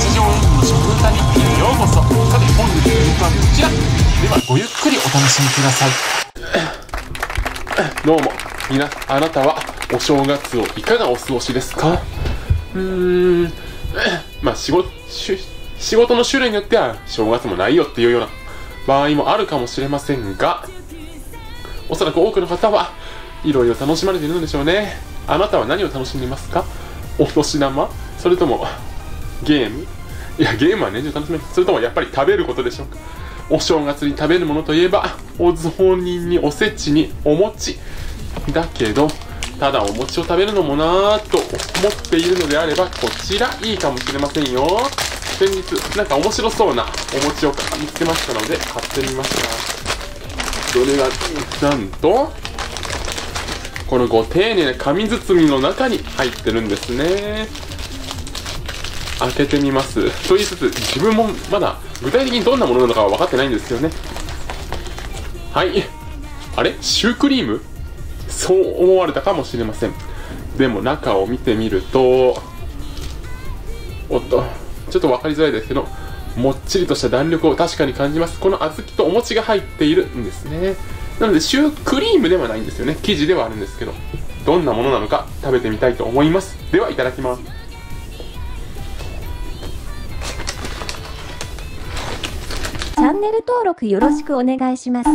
日常演舞の食歌日記へようこそ。さて本日の演舞はこちら。ではごゆっくりお楽しみください。どうもあなたはお正月をいかがお過ごしですか？まあ仕事の種類によっては正月もないよっていうような場合もあるかもしれませんが、おそらく多くの方はいろいろ楽しまれているのでしょうね。あなたは何を楽しんでいますか？お年玉？それともゲーム？いや、ゲームは年中楽しめる。それともやっぱり食べることでしょうか？お正月に食べるものといえばお雑煮におせちにお餅だけど、ただお餅を食べるのもなぁと思っているのであれば、こちらいいかもしれませんよ。先日なんか面白そうなお餅を見つけましたので買ってみました。それがなんとこのご丁寧な紙包みの中に入ってるんですね。開けてみます。と言いつつ自分もまだ具体的にどんなものなのかは分かってないんですよね。はい、あれシュークリーム？そう思われたかもしれません。でも中を見てみると、おっとちょっと分かりづらいですけど、もっちりとした弾力を確かに感じます。この小豆とお餅が入っているんですね。なのでシュークリームではないんですよね。生地ではあるんですけど、どんなものなのか食べてみたいと思います。ではいただきます。 チャンネル登録よろしくお願いします。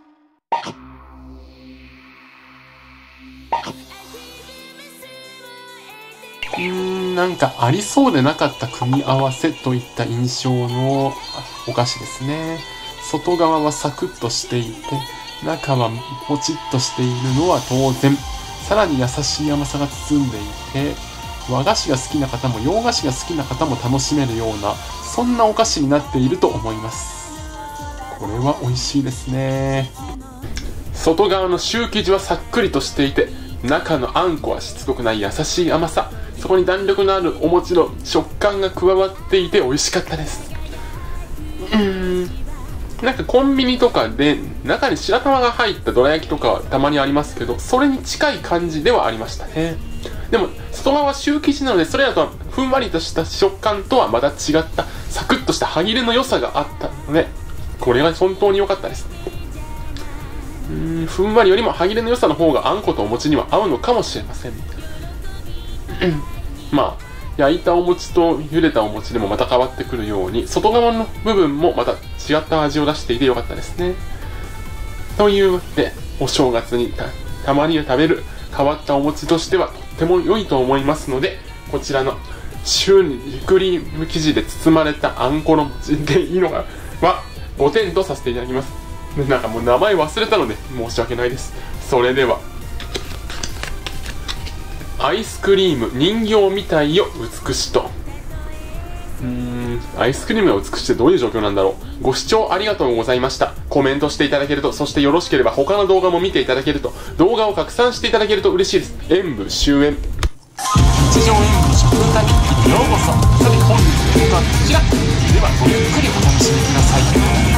なんかありそうでなかった組み合わせといった印象のお菓子ですね。外側はサクッとしていて、中はポチッとしているのは当然。さらに優しい甘さが包んでいて、和菓子が好きな方も洋菓子が好きな方も楽しめるような、そんなお菓子になっていると思います。これは美味しいですね。外側のシュー生地はさっくりとしていて、中のあんこはしつこくない優しい甘さ、そこに弾力のあるお餅の食感が加わっていて美味しかったです。なんかコンビニとかで中に白玉が入ったどら焼きとかはたまにありますけど、それに近い感じではありましたね。でも外側はシュー生地なので、それらとはふんわりとした食感とはまた違ったサクッとした歯切れの良さがあったので、これが本当に良かったです。ふんわりよりも歯切れの良さの方があんことお餅には合うのかもしれません。まあ焼いたお餅と茹でたお餅でもまた変わってくるように、外側の部分もまた違った味を出していて良かったですね。というわけで、お正月に たまに食べる変わったお餅としてはとっても良いと思いますので、こちらのシュークリーム生地で包まれたあんこの餅でいいのかは5点とさせていただきます。なんかもう名前忘れたので申し訳ないです。それでは、アイスクリーム人形みたいよ美しと。アイスクリームが美しいってどういう状況なんだろう。ご視聴ありがとうございました。コメントしていただけると、そしてよろしければ他の動画も見ていただけると、動画を拡散していただけると嬉しいです。演舞終演、日常演舞の食歌日記へようこそ。さて本日の動画はこちら。ではごゆっくりお楽しみください。